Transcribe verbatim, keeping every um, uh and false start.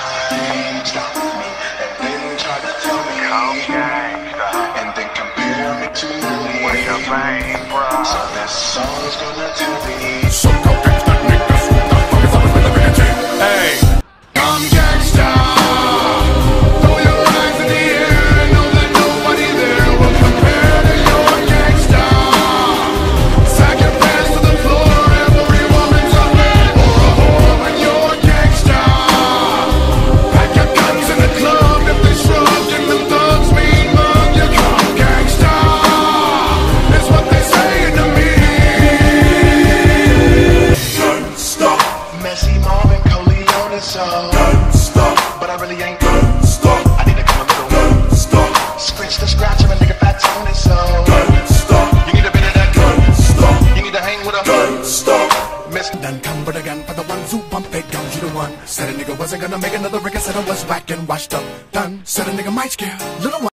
Stop me and then try to tell me I'm gangsta, and then compare me to me. What's your name, bro? So this song's gonna tell me. So go gangsta niggas, what the fuck is up with the big team? Hey, I'm gangsta. Throw your hands in the air and know that nobody there will compare to your gangsta. Sack your pants to the floor, every woman's a man or a whore when you're gangsta. Pack your guns in the club if they shrug and the thugs mean mug. You come gangsta, is what they saying to me. Don't stop. Messy Marvin Corleone so don't stop, but I really ain't don't stop. I need to come a little don't stop. Scratch the scratch of a nigga fat Tony so don't stop. You need a bit of that don't stop. You need to hang with a don't stop. Miss done come but again for the ones who pump it down. You the one said a nigga wasn't gonna make another record. Said I was whack and washed up. Done said a nigga might scare little one.